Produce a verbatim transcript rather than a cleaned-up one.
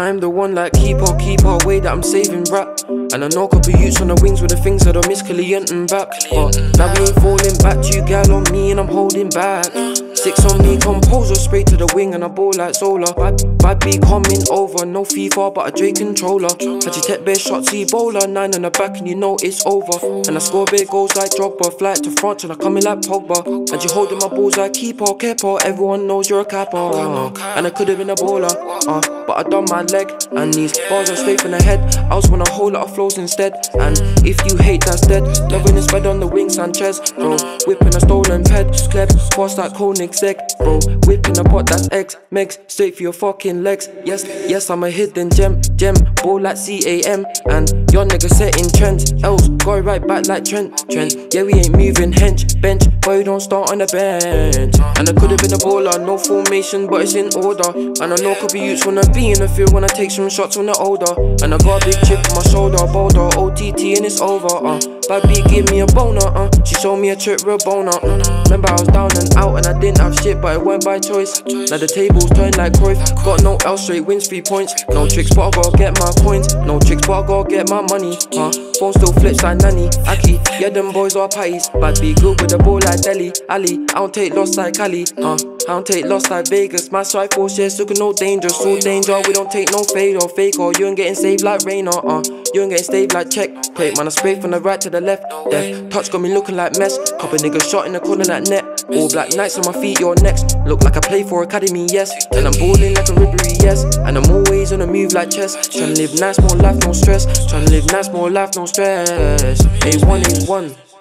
I'm the one like keeper, keeper, way that I'm saving rap. And I know a couple youths on the wings with the things that I miss Caliente and back. But now we ain't falling back, two gal on me and I'm holding back. Six on me, composer straight to the wing and I ball like Zola. Bad, bad B coming over, no FIFA but a Drake controller. Had you tech bare shots, Ebola, nine on the back and you know it's over. And I score big goals like Drogba, fly to France and I come in like Pogba. And you holding my balls like keeper, keeper, everyone knows you're a capper. And I could've been a baller, uh, but I done my leg. And these bars are straight from the head, I was want a whole lot of flows instead. And if you hate, that's dead. Loving is spread on the wing, Sanchez, bro. Whipping a stolen ped, Kleb, cross like Koenigsegg, bro. Whipping a pot, that's X, Megs, straight for your fucking legs. Yes, yes, I'm a hidden gem, gem, ball like C A M. And your nigga setting trends, else go right back like Trent, Trent. Yeah, we ain't moving hench, bench, boy don't start on the bench. And I could've been a baller, no formation, but it's in order. And I know a couple youths wanna be in the field when I take some shots when they're older. And I got a big chip on my shoulder, boulder, O T T and it's over, uh. Bad B give me a boner, uh. She showed me a trip, real boner, uh. Remember I was down and out and I didn't have shit, but it weren't by choice. Now the tables turned like Cruyff, got no L straight wins, three points. No tricks, but I gotta get my coins. No tricks, but I gotta get my money, huh. Phone still flips like Nanny, Aki, yeah them boys are patties. Bad B good with the ball like Delhi, Ali. I don't take loss like Cali, huh. I don't take loss like Vegas. My strike force, yes, looking no danger, so danger. We don't take no fade or fake, or you ain't getting saved like Rainer, uh. You ain't getting saved like check. Plate, man, I spray from the right to the left. Death touch got me looking like mess. Couple niggas shot in the corner like net. All black nights on my feet, you're next. Look like I play for Academy, yes. And I'm balling like a Ribery, yes. And I'm always on the move like chess. Tryna live nice, more life, no stress. Tryna live nice, more life, no stress. A one, A one.